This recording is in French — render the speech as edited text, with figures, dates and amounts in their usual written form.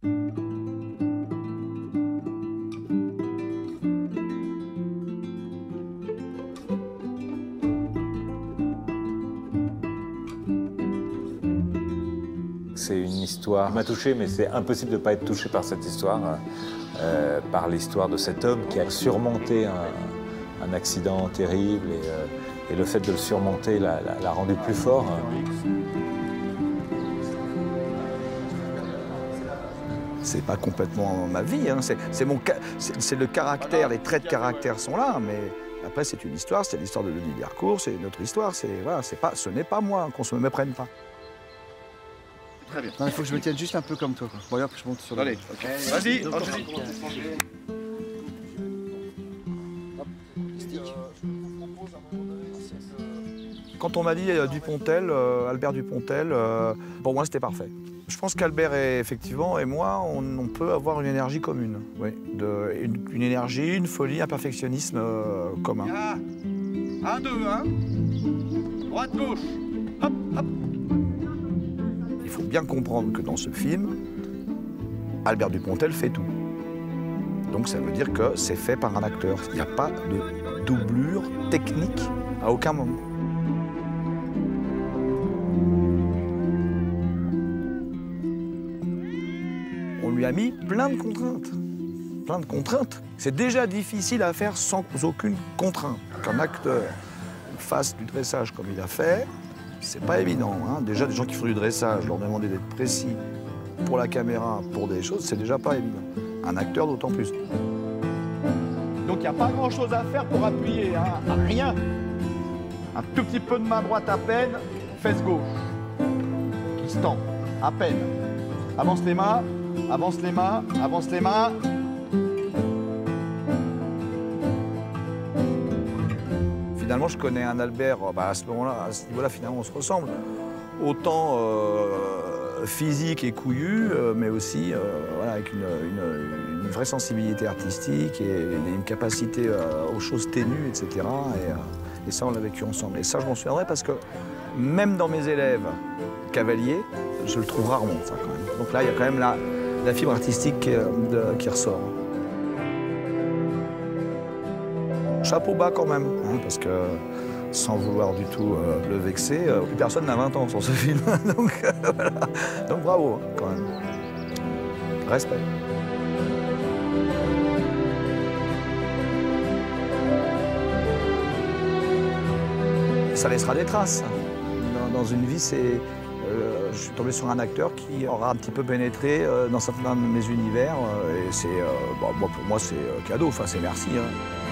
C'est une histoire qui m'a touché, mais c'est impossible de ne pas être touché par cette histoire, par l'histoire de cet homme qui a surmonté un accident terrible et le fait de le surmonter l'a rendu plus fort. C'est pas complètement ma vie, hein. C'est le caractère, les traits de caractère sont là, mais après c'est une histoire, c'est l'histoire de Denis Dercourt, c'est notre histoire, voilà, ce n'est pas moi, qu'on se me méprenne pas. Très bien. Non, il faut que je me tienne juste un peu comme toi, quoi. Bon, allez, hop, je monte sur le... Allez, ok. Vas-y, Quand on m'a dit Dupontel, Albert Dupontel, pour moi c'était parfait. Je pense qu'Albert effectivement et moi, on peut avoir une énergie commune. Oui, une énergie, une folie, un perfectionnisme commun. Ah, 1, 2, 1. Droite, gauche. Hop, hop. Il faut bien comprendre que dans ce film, Albert Dupontel fait tout. Donc ça veut dire que c'est fait par un acteur. Il n'y a pas de doublure technique à aucun moment. On lui a mis plein de contraintes. Plein de contraintes. C'est déjà difficile à faire sans aucune contrainte. Qu'un acteur fasse du dressage comme il a fait, c'est pas évident. Hein. Déjà, des gens qui font du dressage, leur demander d'être précis pour la caméra, pour des choses, c'est déjà pas évident. Un acteur d'autant plus. Donc il n'y a pas grand-chose à faire pour appuyer, hein. Rien. Un tout petit peu de main droite à peine, fesse gauche. Qui se tend, à peine. Avance les mains, avance les mains, avance les mains. Finalement, je connais un Albert, à ce moment-là, à ce niveau-là, finalement, on se ressemble. Autant physique et couillu, mais aussi voilà, avec une vraie sensibilité artistique et une capacité aux choses ténues, etc. Et ça, on l'a vécu ensemble. Et ça, je m'en souviendrai parce que même dans mes élèves cavaliers, je le trouve rarement, ça, quand même. Donc là, il y a quand même la fibre artistique qui ressort. Chapeau bas quand même, hein, parce que sans vouloir du tout le vexer, plus personne n'a 20 ans sur ce film. Donc, voilà. Donc bravo, hein, quand même. Respect. Ça laissera des traces. Dans une vie, je suis tombé sur un acteur qui aura un petit peu pénétré dans certains de mes univers. Et c'est, bon, pour moi, c'est cadeau, enfin, c'est merci. Hein.